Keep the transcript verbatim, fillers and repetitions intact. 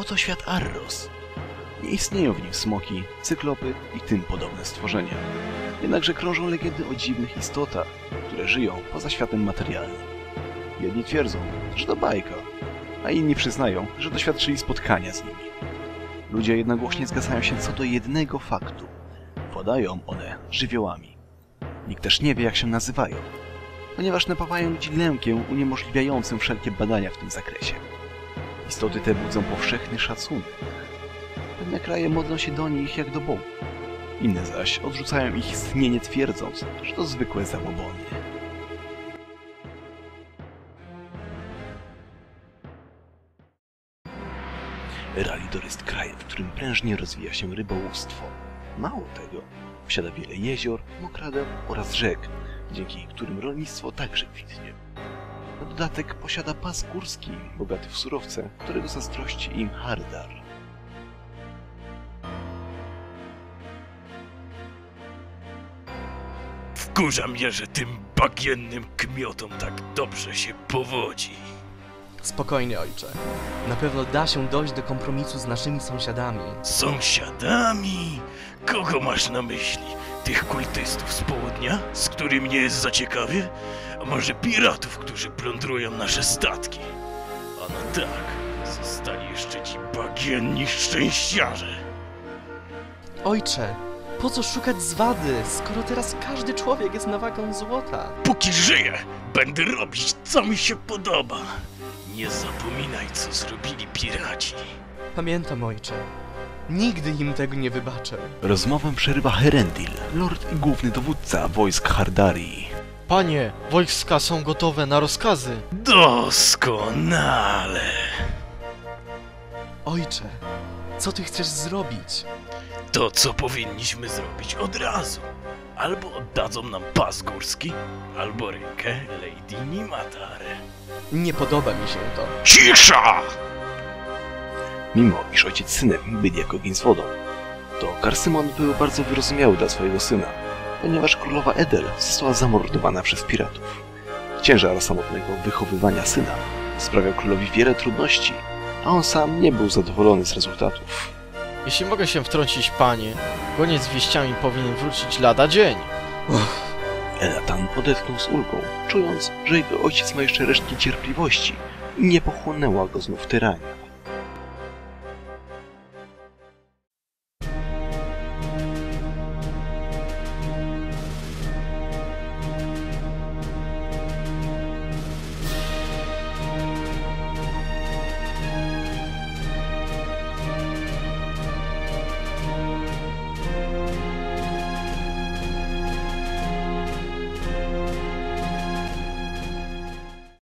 Oto świat Arros. Nie istnieją w nim smoki, cyklopy i tym podobne stworzenia. Jednakże krążą legendy o dziwnych istotach, które żyją poza światem materialnym. Jedni twierdzą, że to bajka, a inni przyznają, że doświadczyli spotkania z nimi. Ludzie jednogłośnie zgadzają się co do jednego faktu. Władają one żywiołami. Nikt też nie wie, jak się nazywają, ponieważ napawają ludzi lękiem uniemożliwiającym wszelkie badania w tym zakresie. Istoty te budzą powszechny szacunek. Pewne kraje modlą się do nich jak do bogów. Inne zaś odrzucają ich istnienie, twierdząc, że to zwykłe zabobony. Ralidor jest krajem, w którym prężnie rozwija się rybołówstwo. Mało tego, posiada wiele jezior, mokradeł oraz rzek, dzięki którym rolnictwo także kwitnie. Na dodatek posiada pas górski, bogaty w surowce, którego zazdrości im Hardar. Wkurza mnie, że tym bagiennym kmiotom tak dobrze się powodzi. Spokojnie, ojcze. Na pewno da się dojść do kompromisu z naszymi sąsiadami. Sąsiadami? Kogo masz na myśli? Tych kultystów z południa, z którymi nie jest za ciekawie? A może piratów, którzy plądrują nasze statki? A no tak, zostali jeszcze ci bagienni szczęściarze. Ojcze, po co szukać zwady, skoro teraz każdy człowiek jest na wagon złota? Póki żyję, będę robić, co mi się podoba. Nie zapominaj, co zrobili piraci. Pamiętam, ojcze. Nigdy im tego nie wybaczę. Rozmowę przerywa Herendil, lord i główny dowódca wojsk Hardarii. Panie, wojska są gotowe na rozkazy. Doskonale. Ojcze, co ty chcesz zrobić? To, co powinniśmy zrobić od razu. Albo oddadzą nam pas górski, albo rękę Lady Nimatare. Nie podoba mi się to. Cisza! Mimo iż ojciec z synem byli jak ogień z wodą, to Karsymon był bardzo wyrozumiały dla swojego syna, ponieważ królowa Edel została zamordowana przez piratów. Ciężar samotnego wychowywania syna sprawiał królowi wiele trudności, a on sam nie był zadowolony z rezultatów. Jeśli mogę się wtrącić, panie, goniec z wieściami powinien wrócić lada dzień. Uff. Elatan odetchnął z ulgą, czując, że jego ojciec ma jeszcze resztki cierpliwości i nie pochłonęła go znów tyrania.